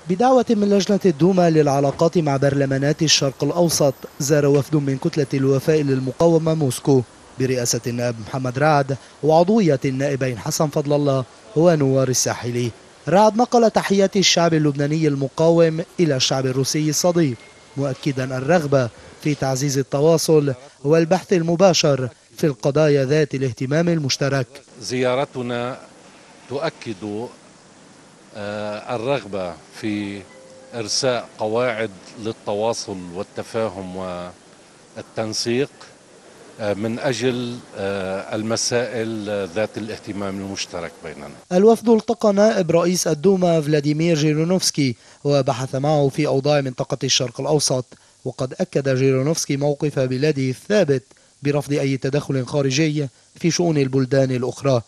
بدعوة من لجنة الدوما للعلاقات مع برلمانات الشرق الأوسط، زار وفد من كتلة الوفاء للمقاومة موسكو برئاسة النائب محمد رعد وعضوية النائبين حسن فضل الله ونوار الساحلي. رعد نقل تحيات الشعب اللبناني المقاوم إلى الشعب الروسي الصديق، مؤكدا الرغبة في تعزيز التواصل والبحث المباشر في القضايا ذات الاهتمام المشترك. زيارتنا تؤكد الرغبة في إرساء قواعد للتواصل والتفاهم والتنسيق من أجل المسائل ذات الاهتمام المشترك بيننا. الوفد التقى نائب رئيس الدوما فلاديمير جيرونوفسكي وبحث معه في أوضاع منطقة الشرق الأوسط، وقد أكد جيرونوفسكي موقف بلاده الثابت برفض أي تدخل خارجي في شؤون البلدان الأخرى.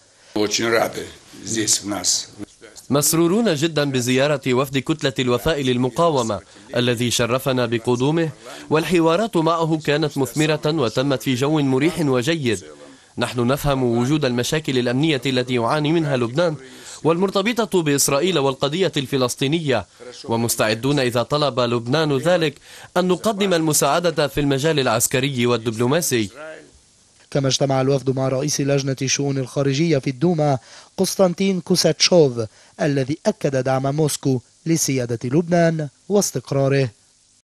مسرورون جدا بزيارة وفد كتلة الوفاء للمقاومة الذي شرفنا بقدومه، والحوارات معه كانت مثمرة وتمت في جو مريح وجيد. نحن نفهم وجود المشاكل الأمنية التي يعاني منها لبنان والمرتبطة بإسرائيل والقضية الفلسطينية، ومستعدون إذا طلب لبنان ذلك أن نقدم المساعدة في المجال العسكري والدبلوماسي. كما اجتمع الوفد مع رئيس لجنة الشؤون الخارجية في الدوما قسطنطين كوساتشوف الذي أكد دعم موسكو لسيادة لبنان واستقراره.